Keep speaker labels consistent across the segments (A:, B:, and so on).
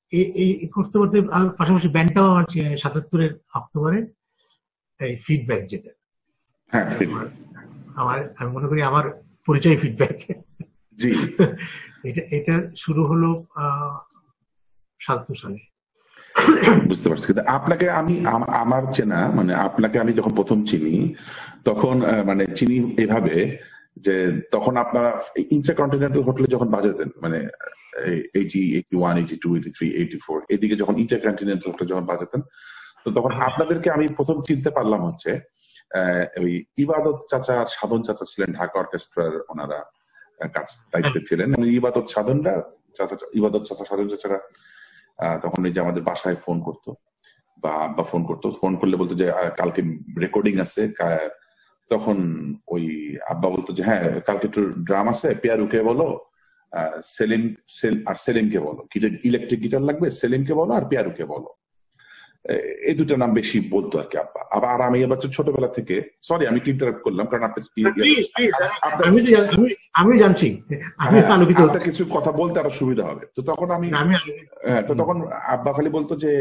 A: এই করতে করতে পাশাপাশি ব্যান্ডটাও আমার ৭৭-এর অক্টোবরে এই ফিডব্যাক, যেটা আমি মনে করি আমার পরিচয় ফিডব্যাক, এটা শুরু হলো ৭৭ সালে।
B: বুঝতে পারছি। কিন্তু আপনাকে আমার চেনা, মানে আপনাকে আমি যখন প্রথম চিনি তখন মানে চিনি এভাবে যে তখন আপনারা ইন্টারকন্টিনেন্টাল হোটেলে যখন বাজাতেন, মানে 80, 81, 82, 83, 84 এদিকে যখন ইন্টারকন্টিনেন্টাল হোটেলে যখন বাজাতেন, তো তখন আপনাদেরকে আমি প্রথম চিনতে পারলাম হচ্ছে ওই ইবাদত চাচা, সাধন চাচা ছিলেন ঢাকা অর্কেস্ট্রার, ওনারা কাজ দায়িত্বে ছিলেন। ইবাদত চাচা, সাধন চাচারা তখন এই যে আমাদের বাসায় ফোন করতো বা আব্বা ফোন করতো, ফোন করলে বলতো যে কালকে রেকর্ডিং আছে, তখন ওই আব্বা বলতো যে হ্যাঁ কালকে একটু ড্রাম আছে, পেয়ারুকে বলো, সেলিমকে বলো, ইলেকট্রিক গিটার লাগবে, সেলিমকে বলো আর পেয়ারুকে বলো, এই দুটো নাম বেশি বলতো আর কি আব্বা। আবার আমি এবার ছোটবেলা থেকে, সরি আমি ইন্টারাপ্ট করলাম কারণ
A: আমি জানছি
B: আপনার কিছু কথা বলতে আরো সুবিধা হবে। তো তখন তখন আব্বা খালি বলতো যে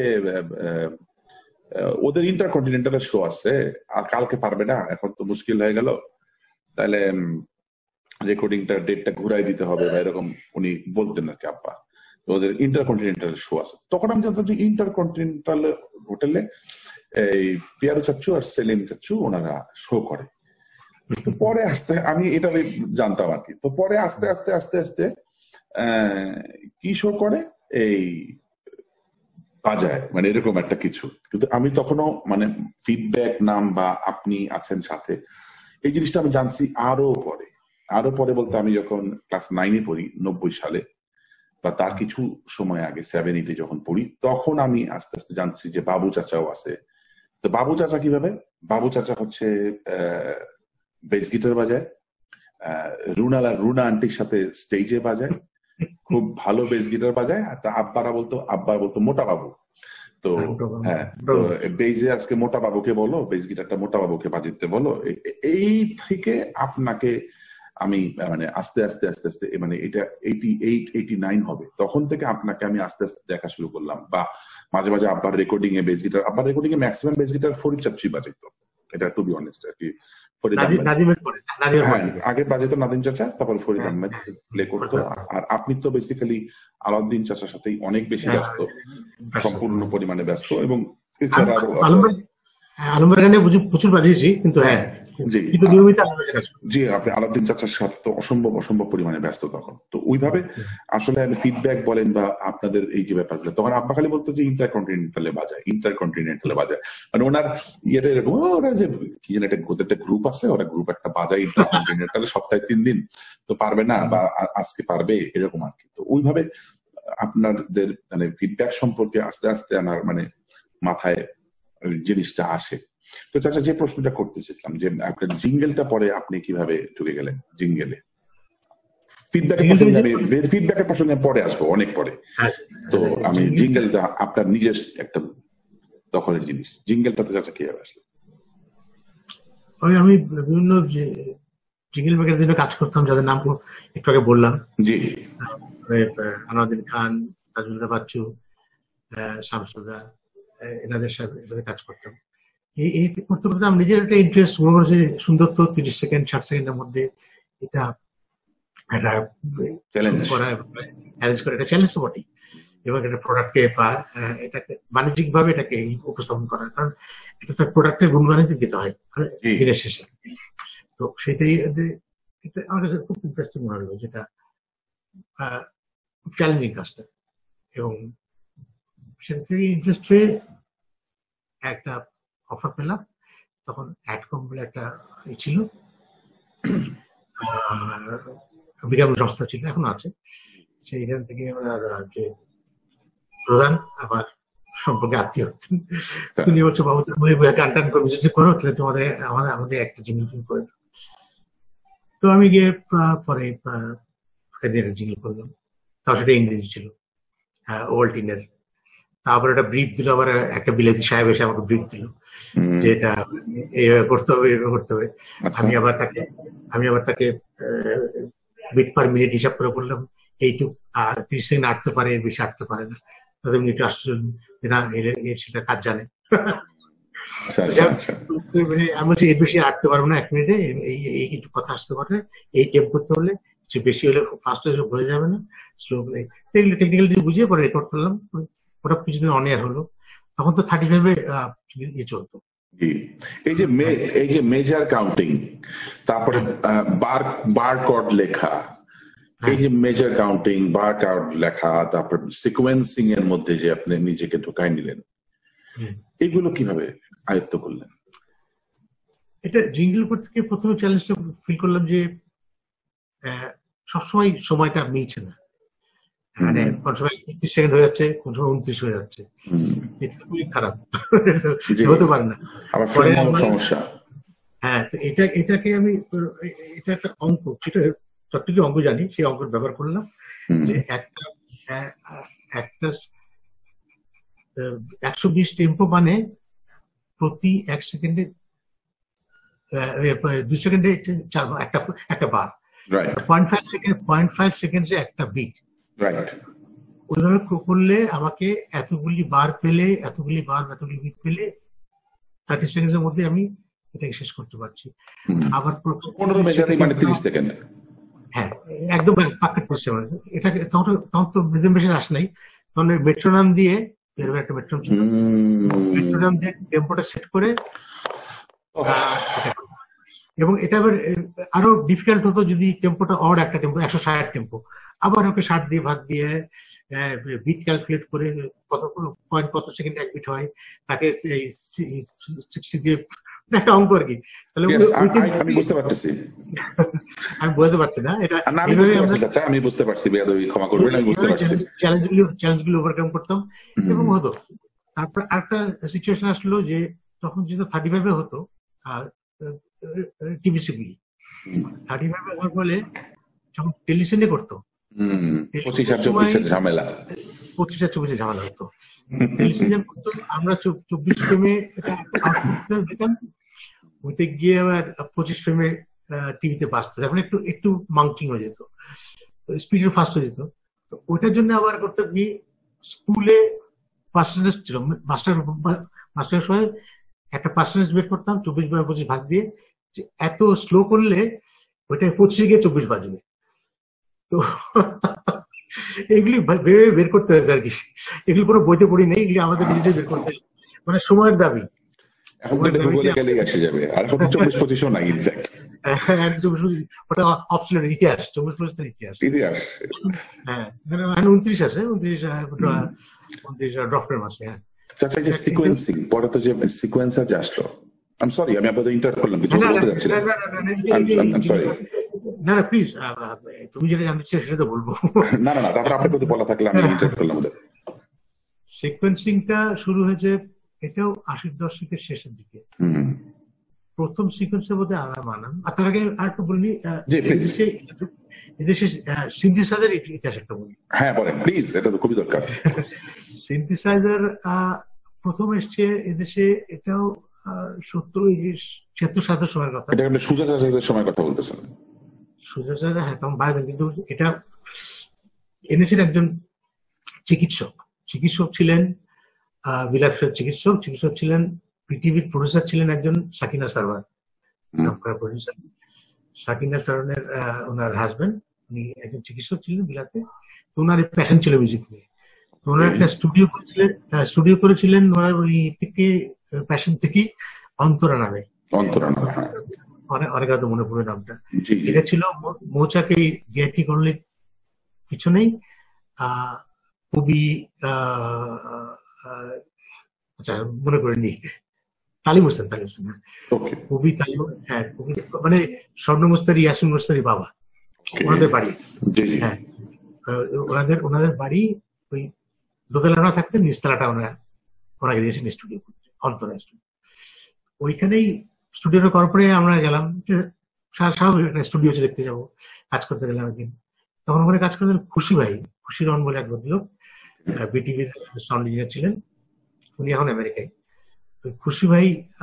B: ওদের ইন্টারকন্টিনেন্টালের শো আছে আর কালকে পারবে না, এখন তো মুশকিল হয়ে গেল, তাহলে রেকর্ডিংটা ডেটটা ঘুরাই দিতে হবে বা এরকম উনি বলতেন আর কি আব্বা। ওদের ইন্টারকন্টিনেন্টাল শো আছে। তখন আমি জানতাম যে ইন্টারকন্টিনেন্টাল হোটেলে এই পিয়ারু চাচ্চু আর সেলিম চাচ্চু ওনারা শো করে। তো পরে আমি এটা জানতাম আর কি। তো পরে আস্তে আস্তে আস্তে আস্তে কি শো করে, এই বাজায়, মানে এরকম একটা কিছু। কিন্তু আমি তখনও মানে ফিডব্যাক নাম বা আপনি আছেন সাথে, এই জিনিসটা আমি জানছি আরো পরে বলতে আমি যখন ক্লাস 9-এ পড়ি 90 সালে, বা তার কিছু সময় আগে 7-8-এ যখন পড়ি, তখন আমি আস্তে আস্তে জানছি যে বাবু চাচাও আছে। তো বাবু চাচা কিভাবে? বাবু চাচা হচ্ছে বেস গিটার বাজায়, রুনা আন্টির সাথে স্টেজে বাজায়, খুব ভালো বেস গিটার বাজায়। আর তা আব্বা বলতো মোটা বাবু। তো হ্যাঁ, বেজে আজকে মোটা বাবুকে বলো, বেস গিটারটা মোটা বাবুকে বাজাতে বলো। এই থেকে আপনাকে আমি মানে আস্তে আস্তে আস্তে আস্তে মানে এটা 88, 89 হবে, তখন থেকে আপনাকে আমি আস্তে আস্তে দেখা শুরু করলাম। বা মাঝে মাঝে আব্বার রেকর্ডিং এ বেস গিটার, আব্বার রেকর্ডিং এ ম্যাক্সিমাম বেস গিটার ফরিদ চাচ্চুই বাজাইতো, এটা টু বি অনেস্ট আর কি। আগে বাজাইতো নাদিম চাচা, তারপর ফরিদ আহমেদ প্লে করতো। আর আপনি তো বেসিক্যালি আলাউদ্দিন চাচার সাথেই অনেক বেশি ব্যস্ত, সম্পূর্ণ পরিমাণে ব্যস্ত। এবং এছাড়া
A: প্রচুর বাজিয়েছি, কিন্তু হ্যাঁ
B: জি, আপনি আলাউদ্দিন চাচার সাথে তো অসম্ভব পরিমাণে ব্যস্ত তখন। তো ওইভাবে আসলে ফিডব্যাক বলেন বা আপনাদের এই যে ব্যাপারগুলো, তখন আব্বা খালি বলতো যে ইন্টারকন্টিনেন্টালে বাজায়, মানে ওনার ইয়েটা এরকম, ওরা যে কি যেন একটা গ্রুপ আছে, ওরা গ্রুপ একটা বাজায় ইন্টারকন্টিনেন্টালে সপ্তাহে 3 দিন, তো পারবে না বা আজকে পারবে এরকম আর কি। তো ওইভাবে আপনাদের মানে ফিডব্যাক সম্পর্কে আস্তে আস্তে আমার মানে মাথায় জিনিসটা আসে। তো চাচা যে প্রশ্নটা করতে চেয়েছিলাম যে আপনার জিঙ্গেলটা পরে আপনি কিভাবে ঢুকে গেলেন জিঙ্গেলে? ফিডব্যাকের প্রসঙ্গে পরে আসবো, অনেক পরে। তো আমি জিঙ্গেলটা আপনার নিজের একটা দখলের জিনিস, জিঙ্গেলটাতে চাচা কিভাবে আসলো?
A: আমি বিভিন্ন যে জিঙ্গেল মেকারের জন্য কাজ করতাম, যাদের নাম একটু আগে বললাম,
B: জি,
A: আনোয়ারুদ্দিন খান, তাজুলদা বাচ্চু, শামসুদা, এনাদের সাথে কাজ করতাম। এই করতে করতে আমি নিজের একটা ইন্টারেস্ট মনে করছি, সুন্দর তো 30 সেকেন্ড 60 সেকেন্ডের মধ্যে এটা অ্যারেঞ্জ করা, এটা চ্যালেঞ্জ তো বটেই, এবং একটা প্রোডাক্টকে বা এটাকে বাণিজ্যিক ভাবে এটাকে উপস্থাপন করা, কারণ এটা তার প্রোডাক্টের গুণ বাণিজ্য দিতে হয় দিনের শেষে। তো সেটাই আমার কাছে খুব ইন্টারেস্টিং মনে হলো, যেটা খুব চ্যালেঞ্জিং কাজটা। এবং সেটা থেকে ইন্টারেস্ট হয়ে একটা অফার পেলাম। তখন অ্যাডকম বলে একটা ছিল, বিজ্ঞাপন সংস্থা ছিল, এখন আছে। সেইখান থেকে যে প্রধান আমার সম্পর্কে আত্মীয় হচ্ছেন, তিনি বলছে বাবু তুমি গান টান করবে, যদি করো তাহলে আমাদের একটা জিনিস করে। তো আমি গিয়ে পরে জিনিস করলাম, তাও সেটা ইংরেজি ছিল, ওয়ালটিনের। তারপর একটা ব্রিফ দিল, আবার একটা বিলেতি সাহেব এসে আমাকে ব্রিফ দিল যে এটা এইভাবে করতে হবে, এইভাবে করতে হবে। আমি আবার তাকে বিট পার মিনিট হিসাব করে বললাম এইটুক 30 সেকেন্ড আটতে পারে, এর বেশি আটতে পারে না। তাদের উনি একটু আশ্চর্য যে না সেটা কাজ জানে। মানে আমি বলছি এর বেশি আটতে পারবো না 1 মিনিটে, এই কিছু কথা আসতে পারে, এই টেপ করতে হলে কিছু বেশি হলে ফাস্ট হয়ে যাবে না, স্লো হলে। এগুলো টেকনিক্যাল দিয়ে বুঝিয়ে পরে রেকর্ড করলাম। ওটা কিছুদিন অন এয়ার হলো, তখন তো 35-এ চলতো।
B: এই যে মেজার কাউন্টিং, তারপরে বার কর্ড লেখা, এই যে মেজার কাউন্টিং, বার কর্ড লেখা, তারপর সিকোয়েন্সিং এর মধ্যে যে আপনি নিজেকে ঢুকাই নিলেন, এগুলো কিভাবে আয়ত্ত করলেন?
A: এটা জিঙ্গেল করতে গিয়ে প্রথমে চ্যালেঞ্জটা ফিল করলাম যে সবসময় সময়টা মিলছে না, মানে কোন সময় 31 সেকেন্ড হয়ে যাচ্ছে, কোন সময় 29 হয়ে যাচ্ছে। এটা তো খুবই খারাপ, হতে পারে না।
B: সমস্যা।
A: হ্যাঁ, তো এটাকে আমি, এটা একটা অঙ্ক, যেটা যতটুকু অঙ্ক জানি সেই অঙ্ক ব্যবহার করলাম যে একটা 120 টেম্পো মানে প্রতি 1 সেকেন্ডে 2 সেকেন্ডে একটা বার, 0.5 সেকেন্ডে একটা বিট। ওইভাবে করলে আমাকে এতগুলি বার পেলে, এতগুলি বিট পেলে 30 সেকেন্ডের মধ্যে আমি এটাকে শেষ করতে পারছি। আবার
B: 15 মেজারে মানে 30 সেকেন্ড।
A: হ্যাঁ, একদম পাক্কা 30 সেকেন্ড। এটাকে তখন তো রিদম মেশিন আসে নাই, তখন মেট্রোনম দিয়ে, একটা মেট্রোনম ছিল, মেট্রোনম দিয়ে টেম্পোটা সেট করে। এবং এটা আরো ডিফিকাল্ট হতো যদি টেম্পোটা অড একটা টেম্পো, 160 টেম্পো, আবার ওকে 60 দিয়ে ভাগ দিয়ে বিট ক্যালকুলেট করে কত সেকেন্ড এক বিট হয়, তাকে 60 দিয়ে একটা অঙ্ক আর কি। তাহলে
B: আমি বুঝতে পারতেছি,
A: আমি বুঝতে পারছি না এটা,
B: আমি বুঝতে পারছি, ক্ষমা করবেন, আমি বুঝতে পারছি।
A: চ্যালেঞ্জগুলো ওভারকাম করতাম এবং হতো। তারপর আরেকটা সিচুয়েশন আসলো যে তখন যেহেতু 35-এ হতো, আর টিভিসি গুলি 35-এ হওয়ার ফলে যখন টেলিভিশনে করতো
B: 25-24 ঝামেলা
A: হতো। টেলিভিশনে করতো, আমরা 24 ফ্রেমে দিতাম, ওইতে গিয়ে আবার 25 ফ্রেমে টিভিতে বাঁচতো, এখন একটু মাউন্টিং হয়ে যেত, স্পিড ফাস্ট হয়ে যেত। তো ওইটার জন্য আবার করতে গিয়ে স্কুলে পার্সেন্টেজ ছিল, মাস্টারের সময় একটা পার্সেন্টেজ বের করতাম 24/25 ভাগ দিয়ে, যে এত স্লো করলে ওইটা 25 গিয়ে 24 বাজবে। তো এগুলি বের করতে হয়েছে আর কি, এগুলি কোনো বইতে পড়ি নেই, এগুলি আমাদের নিজেদের বের করতে, মানে সময়ের দাবি। ওটা অপশনাল ইতিহাস, 24 ইতিহাস। হ্যাঁ, 29 আছে, 29 ডক্টরের মাসে। হ্যাঁ,
B: সিকোয়েন্সিং পরে তো যে সিকোয়েন্সার যে আসলো, আমি সরি, আমি আপনাদের ইন্টারাপ্ট করলাম, কিছু বলতে যাচ্ছিলাম।
A: না প্লিজ, তুমি যেটা জানতে চাও সেটা তো বলবো।
B: না, তারপর আপনার কথা বলা থাকলে আমি ইন্টারাপ্ট করলাম।
A: সিকোয়েন্সিংটা শুরু হয়েছে এটাও 80-এর দশকের শেষের দিকে। প্রথম সিকোয়েন্সের মধ্যে আরামান। আর তার আগে আর একটু বলিনি, এদেশে সিনথেসাইজার ইতিহাস একটা বলি।
B: হ্যাঁ বলেন প্লিজ, এটা তো খুবই দরকার।
A: সিনথেসাইজার প্রথম এসছে এদেশে, এটাও 70-76 সময়ের কথা।
B: এটা একটা সুজা চাচাদের সময় কথা বলতেছেন।
A: সুজা চাচা, হ্যাঁ, তখন বাইরে, কিন্তু এটা এনেছেন একজন চিকিৎসক ছিলেন, বিলাসের চিকিৎসক ছিলেন, পৃথিবীর প্রডিউসার ছিলেন একজন সাকিনা সারওয়ার, নামকরা প্রডিউসার। সাকিনা সারওয়ারের ওনার হাজবেন্ড, উনি একজন চিকিৎসক ছিলেন বিলাতে। ওনার প্যাশন ছিল মিউজিক নিয়ে, ওনার একটা স্টুডিও করেছিলেন ওনার ওই থেকে, প্যাশন থেকে, অন্তরা নামে। অনেক হয়তো মনে পড়ে নামটা। এটা ছিল মৌচাক এই গেটি কলোনির পিছনেই, খুবই আচ্ছা মনে করেনি, তালিম হোসেন, কবি তালিম, হ্যাঁ, কবি মানে স্বর্ণ মুস্তারি, ইয়াসিন মুস্তারি বাবা, ওনাদের বাড়ি। হ্যাঁ, ওনাদের বাড়ি ওই দোতলা না থাকতে নিচতলাটা ওনাকে দিয়েছেন স্টুডিও করতে, অন্তরা স্টুডিও। ওইখানেই স্টুডিওটা করার পরে আমরা গেলাম, স্বাভাবিক একটা স্টুডিও দেখতে যাবো, কাজ করতে গেলাম একদিন। তখন ওখানে কাজ করতেন খুশি রহমান বলে এক ভদ্রলোক, বিটিভির সাউন্ড ইঞ্জিনিয়ার ছিলেন, উনি এখন আমেরিকায়। খুশি ভাই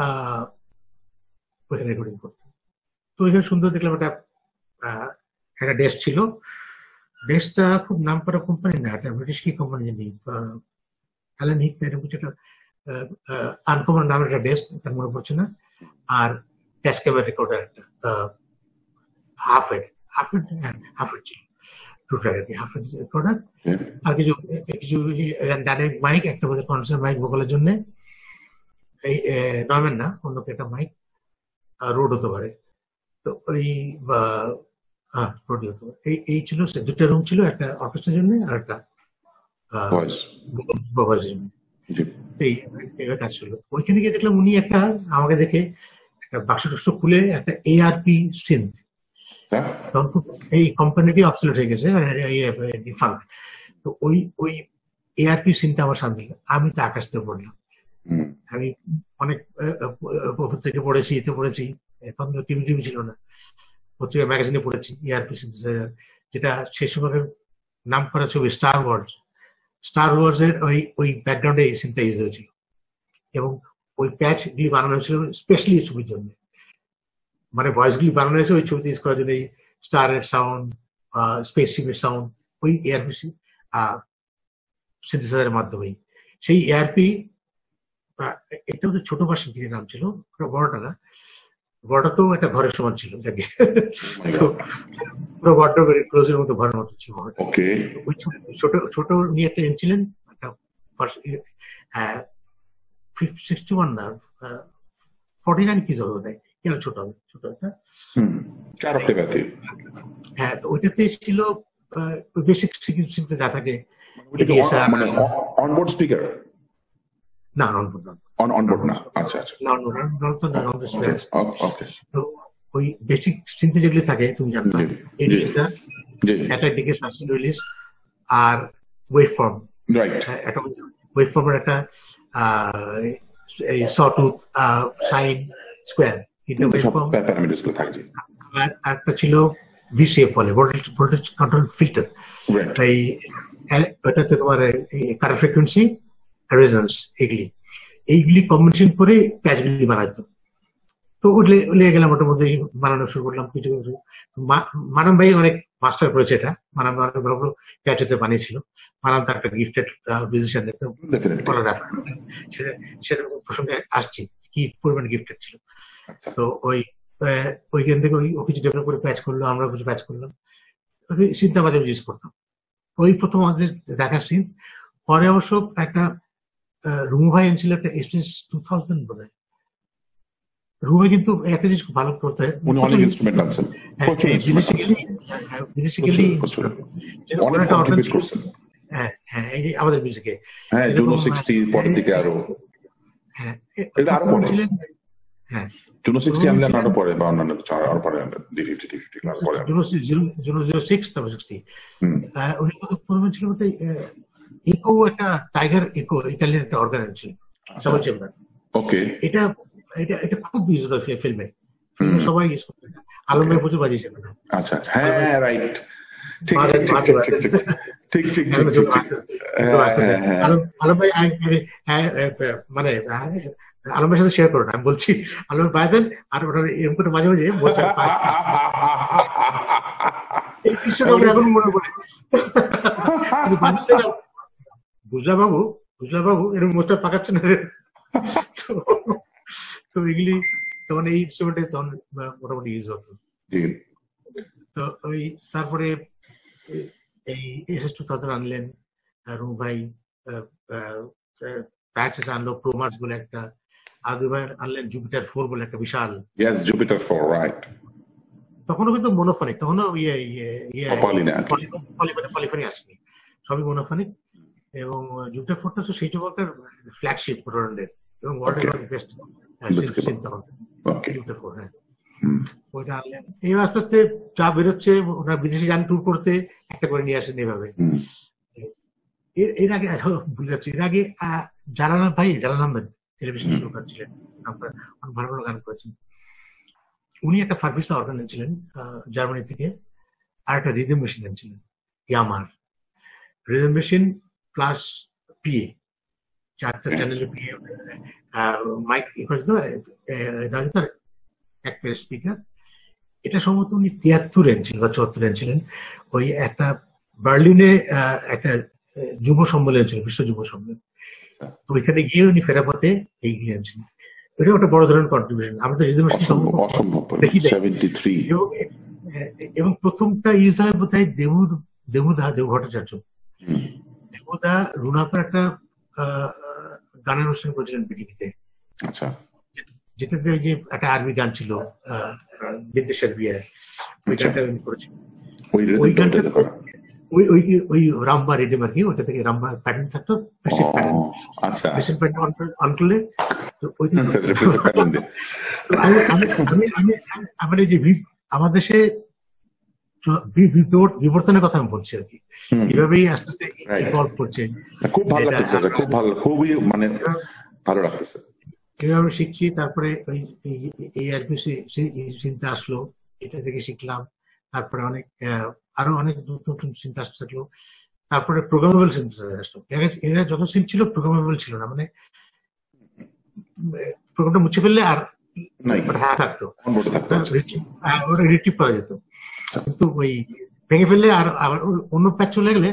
A: ওইখানে রেকর্ডিং করতেন। তো ওইখানে সুন্দর দেখলাম একটা ডেস্ক ছিল। ডেস্কটা খুব নাম করা কোম্পানি না, একটা ব্রিটিশ কি কোম্পানি জানি, অ্যালান হিথ এরকম কিছু একটা আনকমন নামের একটা ডেস্ক, তার মনে পড়ছে না, আর ট্যাশ ক্যামেরা রেকর্ডার একটা হাফ হেড ছিল, টু ট্র্যাক আর কি, হাফ হেড রেকর্ডার, আর কিছু কিছু ডাইনামিক মাইক, একটা বোধ কনডেন্সার মাইক ভোকালের জন্য, এই নর্ম্যান না অন্য একটা মাইক, রোড হতে পারে, তো ওই রোড হতে পারে, এই ছিল, দুটা রুম ছিল, একটা অর্কেস্ট্রার জন্য আর একটা ভয়েসের জন্য। এইভাবে কাজ ছিল। ওইখানে গিয়ে দেখলাম উনি একটা আমাকে দেখে একটা বাক্স টাক্স খুলে একটা এআরপি সিন্থ, তখন এই কোম্পানিটি অবসলিউট হয়ে গেছে, ডিফাঙ্ক্ট, তো ওই এআরপি সিনটা আমার সামনে, আমি তো আকাশ থেকে পড়লাম। আমি অনেক থেকে পড়েছি, এতে পড়েছি, তখন টিভি ছিল না, পত্রিকা ম্যাগাজিনে পড়েছি এআরপি সিনথেসাইজার, যেটা সেই সময় নাম করা ছবি স্টার ওয়ার্স এর ওই ব্যাকগ্রাউন্ডে সিনথেসাইজ হয়েছিল, এবং ওই প্যাচ গুলি বানানো হয়েছিল স্পেশালি এই ছবির জন্য, মানে ভয়েস গুলি বানানো হয়েছে ওই ছবিতে ইউজ করার জন্য, এই স্টার এর সাউন্ড, স্পেসশিপের সাউন্ড, ওই এআরপি সিনথেসাইজারের মাধ্যমেই। সেই এআরপি একটা হচ্ছে ছোট ভার্সন নাম ছিল, বড়টা না, বড়টা তো একটা ঘরের সমান ছিল, যাকে পুরো বড়টা ক্লোজের মতো ঘরের মতো ছিল। ওই ছোট ছোট নিয়ে একটা এনেছিলেন, একটা 61 না 49 কি হবে ওটাই, কেন ছোট হবে, ছোট একটা, হ্যাঁ, তো ওইটাতে ছিল বেসিক সিকিউরিটি যা থাকে,
B: অনবোর্ড স্পিকার
A: না, অনবোর্ড না, আচ্ছা আচ্ছা, তো ওই বেসিক সিনথে যেগুলি থাকে তুমি জানো, একটা দিকে সাসটেন রিলিজ আর ওয়েভ ফর্ম, একটা ওয়েভ ফর্মের একটা সটুথ, সাইন, স্কোয়ার, আর একটা ছিল ভিসিএফ বলে, ভোল্টেজ কন্ট্রোল ফিল্টার, ওটাতে তোমার কারেন্ট ফ্রিকোয়েন্সি, রেজোন্যান্স, এইগুলি কম্বিনেশন করে প্যাচগুলি বানাতো। তো লেগে গেলাম মোটামুটি বানানো শুরু করলাম কিছু কিছু। মানাম ভাই অনেক মাস্টার করেছে এটা, মানাম অনেক বড় বড় প্যাচ হতে বানিয়েছিল। মানাম তার একটা গিফটেড মিউজিশিয়ান, সেটা প্রসঙ্গে আসছি কি পরিমাণ গিফটেড ছিল। তো ওইখান থেকে ও কিছু ডেভেলপ করে প্যাচ করলো, আমরা কিছু প্যাচ করলাম, সিনটা মাঝে ইউজ করতাম। ওই প্রথম আমাদের দেখা সিন। পরে অবশ্য একটা রুমু ভাই এনেছিল একটা এসএস 2000 বোধ হয়। রুমে কিন্তু একটা জিনিস খুব ভালো করতে হয়, আমাদের মিউজিকে ইকো, একটা টাইগার ইকো, ইটালিয়ান একটা অর্গান ছিল, ডাবল চেম্বার। এটা এটা এটা খুব ইউজ হতো ফিল্মে, সবাই ইউজ করতো। আলম ভাই প্রচুর বাজিয়েছে।
B: আচ্ছা আচ্ছা, হ্যাঁ রাইট, ঠিক ঠিক ঠিক ঠিক ঠিক।
A: আলম ভাই মানে আলম ভাইয়ের সাথে শেয়ার করো না, আমি বলছি আলম ভাই বাজান, আর ওটা এরকম করে মাঝে মাঝে এই দৃশ্যটা আমার এখন মনে পড়ে। বুঝলা বাবু এরকম মোস্টার পাকাচ্ছে না। তো এগুলি তখন এই ইনস্ট্রুমেন্টে তখন মোটামুটি ইউজ হতো। তো ওই তারপরে এই এসএস 2000 আনলেন রুম ভাই, প্যাচেস আনলো, প্রোমার্স বলে একটা, আর দুবার আনলেন জুপিটার 4 বলে একটা বিশাল।
B: Jupiter 4, right.
A: তখনও কিন্তু মনোফনিক, তখনও পলিফনি আসেনি, সবই মনোফনিক। এবং জুপিটার 4টা তো সেই সময়কার ফ্ল্যাগশিপ রোল্যান্ডের, এবং ওয়ার্ল্ডের বেস্ট তখন জুপিটার 4। হ্যাঁ, ওইটা আনলেন। এই আস্তে আস্তে যা বেরোচ্ছে, ওনারা বিদেশে যান ট্যুর করতে, একটা করে নিয়ে আসেন এভাবে। এর আগে ভুলে যাচ্ছি, এর আগে জালাল আহমেদ টেলিভিশন শো ছিলেন, ভালো ভালো গান করেছেন। উনি একটা ফার্ভিসা অর্গান এনেছিলেন জার্মানি থেকে, আর একটা রিদম মেশিন এনেছিলেন, ইয়ামার রিদম মেশিন প্লাস পিএ, 4টা চ্যানেলের পিএ, মাইক এক পেয়ার স্পিকার। এটা সম্ভবত উনি 73 এনেছিলেন বা 74 এনেছিলেন। ওই একটা বার্লিনে একটা যুব সম্মেলন ছিল, বিশ্ব যুব সম্মেলন, তো ওইখানে গিয়ে উনি ফেরার পথে এইগুলি আনছেন। এটা একটা বড় ধরনের কন্ট্রিবিউশন। আমরা তো
B: অসম্ভব
A: দেখি
B: 73
A: এবং প্রথমটা ইউজ হয় বোধ হয় দেবু ভট্টাচার্য। দেবুদা রুনাপার একটা গানের অনুষ্ঠান করেছিলেন বিটিভিতে।
B: আচ্ছা,
A: যেটাতে যে একটা আরবি গান ছিল বিদ্বেষের বিয়ে, ওই গানটা উনি করেছিলেন। ওই গানটা ওই রাম্বা রেডিম আর কি, ওটা থেকে রাম্বা প্যাটার্ন থাকতো, প্রেসেন্ট প্যাটার্ন অন করলে তো ওইটা। তো আমি যে আমার দেশে বিবর্তনের কথা আমি বলছি আর কি, এভাবেই আস্তে আস্তে ইভলভ করছে।
B: খুব ভালো লাগতেছে, খুব ভালো, খুবই মানে ভালো লাগতেছে।
A: এভাবে শিখছি। তারপরে ওই এই আর কি চিন্তা আসলো, এটা থেকে শিখলাম। তারপরে আরো অনেক নতুন চিন্তা আসতে থাকলো। তারপরে প্রোগ্রামেবল সিনথেসাইজার আসলো। এরা যত সিন ছিল প্রোগ্রামেবল ছিল না, মানে প্রোগ্রামটা মুছে ফেললে আর থাকতো, ওটা রিট্রিভ করা যেত। কিন্তু ওই ভেঙে ফেললে আর অন্য প্যাচ চলে গেলে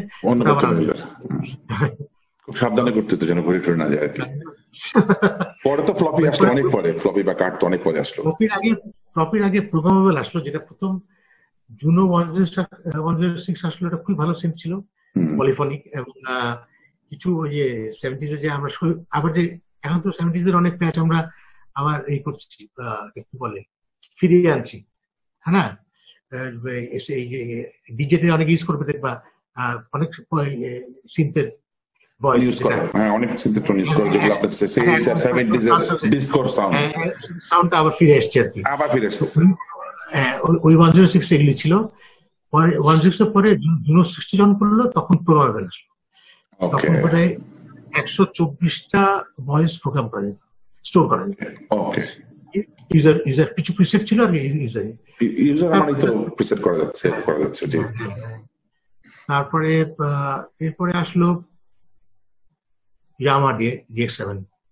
B: খুব সাবধানে করতে হতো যেন ঘুরে টুরে না যায় আর কি। পরে তো ফ্লপি আসলো অনেক পরে, ফ্লপি বা কার্ড তো অনেক পরে আসলো।
A: ফ্লপির আগে প্রোগ্রামেবল আসলো, যেটা প্রথম জুনো 106 আসলো। এটা খুবই ভালো সিন ছিল, পলিফনিক। এবং কিছু ওই যে 70s যে আমরা আবার যে এখন তো 70s এর অনেক প্যাচ আমরা আবার এই করছি, কি বলে, ফিরিয়ে আনছি, হ্যাঁ না? এই যে ডিজেতে অনেক ইউজ করবে দেখবা, অনেক সিনথের ভয়েস
B: অনেক সিনথের টোন ইউজ করে, যেগুলো আপনার 70s এর ডিসকো
A: সাউন্ডটা আবার ফিরে আসছে আর কি,
B: আবার ফিরে আসছে।
A: ওই 106 এগুলি ছিল। পরে 106 এর পরে জুনো 60 যখন করলো তখন প্রোগ্রামেবল আসলো। তখন বোধহয় 124টা ভয়েস প্রোগ্রাম করা যেত, স্টোর করা যেত। ইউজার কিছু প্রিসেট ছিল আর
B: ইউজার মানে তো প্রিসেট করা যাচ্ছে জি।
A: তারপরে এরপরে আসলো ইয়ামা DX7।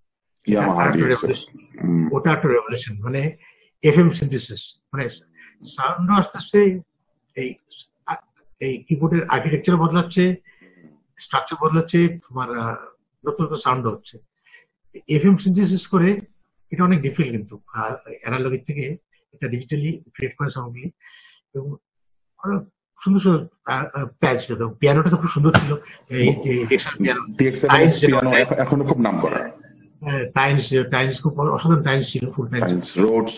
A: ওটা একটা রেভলিউশন, মানে এফএম সিনথেসিস, মানে সাউন্ড আস্তে আস্তে এই কিবোর্ডের আর্কিটেকচার বদলাচ্ছে, স্ট্রাকচার বদলাচ্ছে, তোমার নতুন নতুন সাউন্ড হচ্ছে। এফএম সিনথেসিস করে এটা অনেক ডিফিকাল্ট, কিন্তু অ্যানালগের থেকে এটা ডিজিটালি ক্রিয়েট করে সাউন্ডগুলি। এবং সুন্দর সুন্দর প্যাচ ছিল, পিয়ানোটা তো খুব সুন্দর ছিল।
B: এখনো খুব নাম করা
A: টাইন্স খুব অসাধারণ টাইন্স ছিল, ফুল টাইন্স
B: রোডস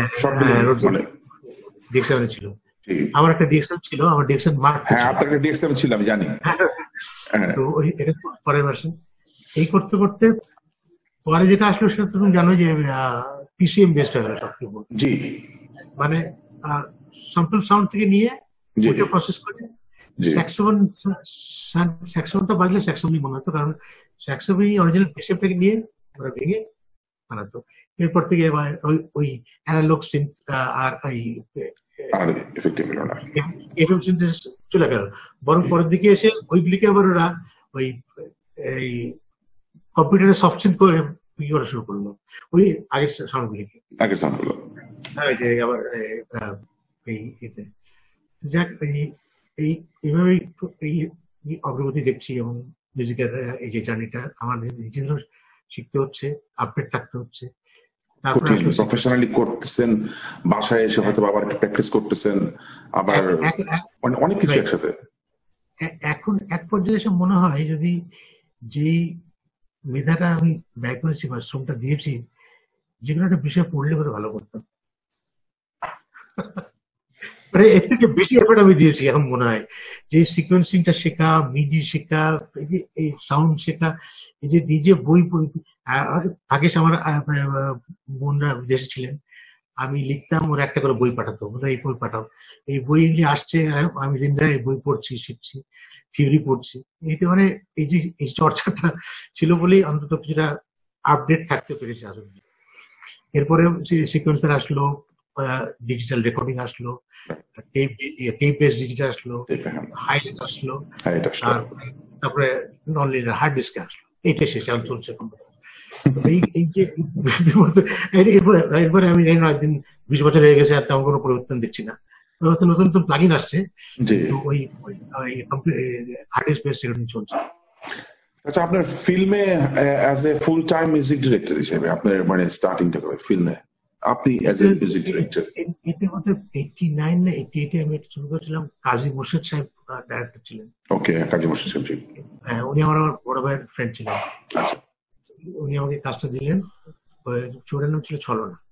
A: DX7 ছিল। আমার একটা DX7 ছিল, আমার DX7 মার্ক।
B: হ্যাঁ, আপনার একটা DX7 ছিল আমি জানি।
A: তো ওই এটা পরের ভার্সন। এই করতে করতে পরে যেটা আসলো সেটা তো তুমি জানো যে পিসিএম বেসড হয়ে গেল সব কিবোর্ড।
B: জি,
A: মানে স্যাম্পল সাউন্ড থেকে নিয়ে ওটা প্রসেস করে স্যাক্সোফোনটা বাজলে স্যাক্সোফোনই মনে হতো, কারণ স্যাক্সোফোনই অরিজিনাল পিসিএমটাকে নিয়ে ওরা ভেঙে বানাতো। এরপর থেকে ওই অ্যানালগ সিনথ আর এফএম সিনথেসিস চলে গেল। বরং পরের দিকে এসে ওইগুলিকে আবার ওরা ওই কম্পিউটারে সফট সিনথ করে করা শুরু করলো, ওই আগের সাউন্ডগুলিকে। আবার যাক, এইভাবেই এই অগ্রগতি দেখছি। এবং মিউজিকের এই যে জার্নিটা আমার নিজেদেরও শিখতে হচ্ছে, আপডেট থাকতে হচ্ছে।
B: তারপরে প্রফেশনালি করতেছেন, বাসায় এসে হয়তো আবার একটু প্র্যাকটিস করতেছেন, আবার অনেক কিছু একসাথে।
A: এখন এক পর্যায়ে এসে মনে হয় যদি যেই মেধাটা আমি ব্যয় করেছি বা শ্রমটা দিয়েছি, যেগুলো একটা বিষয় পড়লে কত ভালো করতাম, মানে এর থেকে বেশি এফোর্ট আমি দিয়েছি। এখন মনে হয় যে সিকোয়েন্সিংটা শেখা, মিডি শেখা, এই সাউন্ড শেখা, এই যে নিজে বই আগেস আমার বোনরা বিদেশে ছিলেন, আমি লিখতাম, ওরা একটা করে বই পাঠাতো, বোধহয় এই বই পাঠাও, এই বইগুলি আসছে, আমি দিন রাত এই বই পড়ছি, শিখছি, থিওরি পড়ছি। এইতে মানে এই যে এই চর্চাটা ছিল বলেই অন্তত কিছুটা আপডেট থাকতে পেরেছি আজ অব্দি। এরপরে সিকোয়েন্সার আসলো, ডিজিটাল রেকর্ডিং আসলো, টেপ বেস ডিজিটাল আসলো, হাইট আসলো, তারপরে নন লিনিয়ার হার্ড ডিস্ক আসলো। এইটা শেষ এখন চলছে। এই যে এরপরে আমি জানি না, একদিন 20 বছর হয়ে গেছে আর তেমন কোনো পরিবর্তন দেখছি না। নতুন নতুন প্লাগইন আসছে, ওই হার্ড ডিস্ক বেস রেকর্ডিং চলছে।
B: আচ্ছা, আপনার ফিল্মে as a full time music director হিসেবে আপনার মানে স্টার্টিংটা করে ফিল্মে আপনি অ্যাজ এ মিউজিক ডিরেক্টর?
A: এতে মধ্যে 89 না 88 আমি একটা ছবি করেছিলাম, কাজী মোর্শেদ সাহেব ডাইরেক্টর ছিলেন।
B: ওকে, কাজী মোর্শেদ সাহেব।
A: হ্যাঁ, উনি আমার বড় ভাইয়ের ফ্রেন্ড ছিলেন।
B: আচ্ছা,
A: উনি আমাকে কাজটা দিলেন। ছবিটার নাম ছিল ছলনা।